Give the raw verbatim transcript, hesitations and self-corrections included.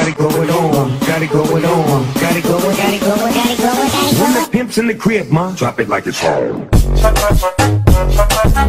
got it going on, got it going on, got it going, got it going, got it going, got it going. When the pimp's in the crib, ma, drop it like it's home.